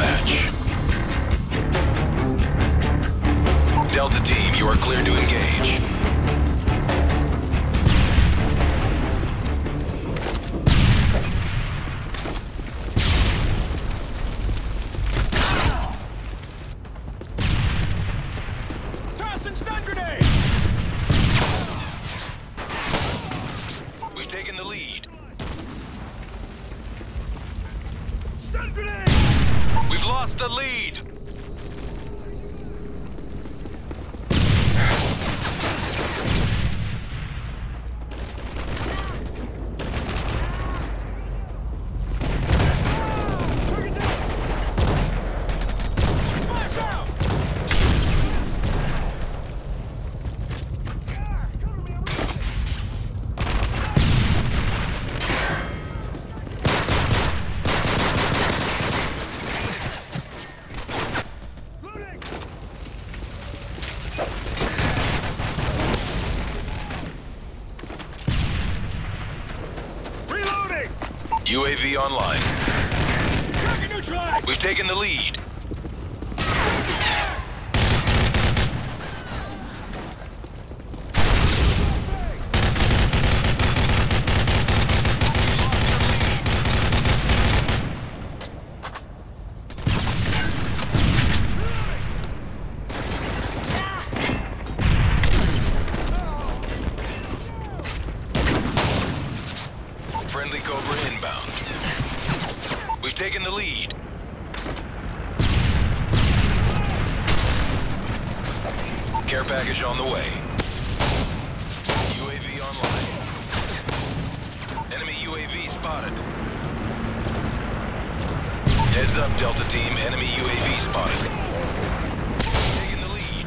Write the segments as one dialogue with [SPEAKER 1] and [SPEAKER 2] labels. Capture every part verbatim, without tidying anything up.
[SPEAKER 1] match. Delta Team, you are clear to engage.
[SPEAKER 2] Tossing stun grenade!
[SPEAKER 1] We've taken the lead.
[SPEAKER 2] Stun grenade!
[SPEAKER 1] We've lost the lead.
[SPEAKER 2] Flash out! Reloading!
[SPEAKER 1] U A V online.
[SPEAKER 2] Target neutralized!
[SPEAKER 1] We've taken the lead. Friendly Cobra inbound. We've taken the lead. Care package on the way. U A V online. Enemy U A V spotted. Heads up, Delta Team. Enemy U A V spotted. Taking the lead.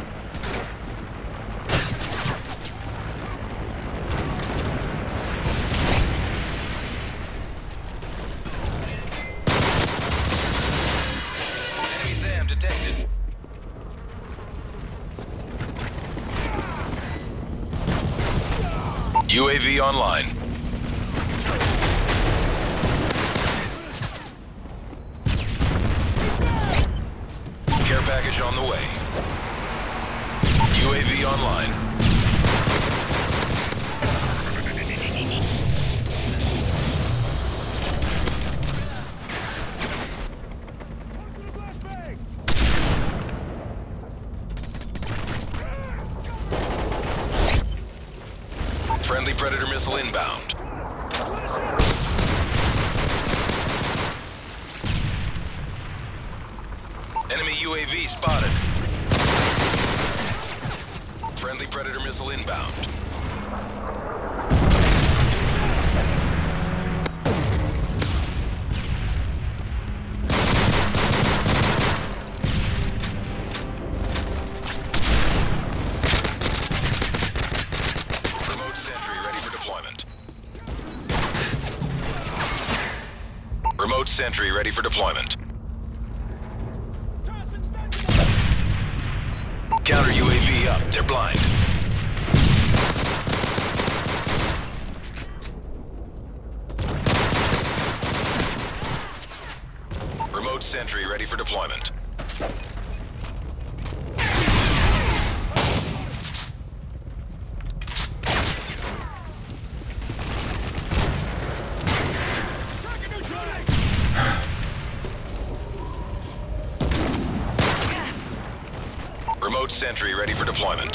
[SPEAKER 1] Enemy SAM detected. U A V online. Care package on the way. U A V online. Friendly Predator missile inbound. Enemy U A V spotted. Friendly Predator missile inbound. Remote sentry ready for deployment. Remote sentry ready for deployment. Counter U A V up. They're blind. Remote sentry ready for deployment.
[SPEAKER 2] Target neutralized!
[SPEAKER 1] Remote sentry ready for deployment.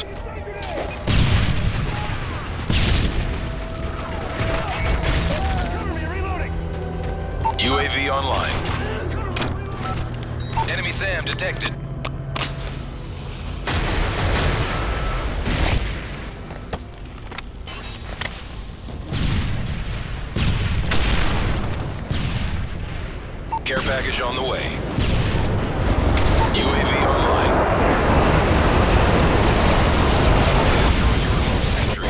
[SPEAKER 2] Cover me, reloading!
[SPEAKER 1] U A V online. Enemy SAM detected. Care package on the way. U A V online. Destroy your remote sentry.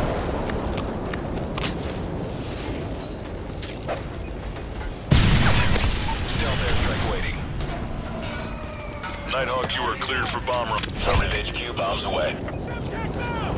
[SPEAKER 1] Stealth airstrike waiting.
[SPEAKER 3] Nighthawk, you are cleared for bomb run.
[SPEAKER 1] Affirmative H Q, bombs away.
[SPEAKER 2] Subjects out!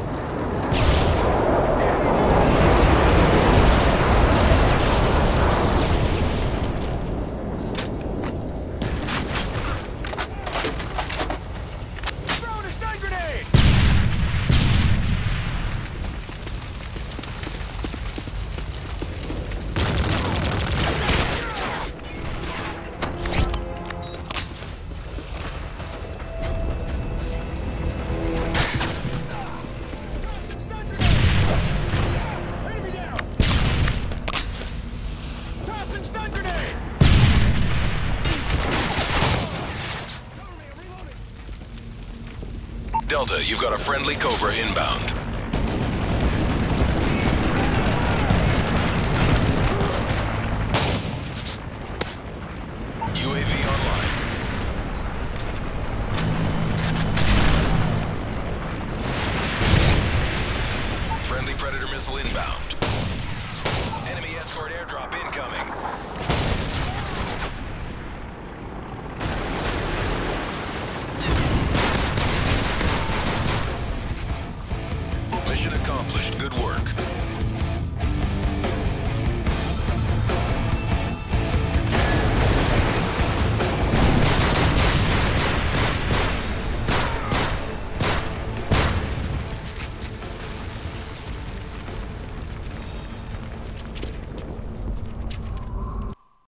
[SPEAKER 1] Delta, you've got a friendly Cobra inbound. U A V online. Friendly Predator missile inbound. Enemy escort airdrop incoming.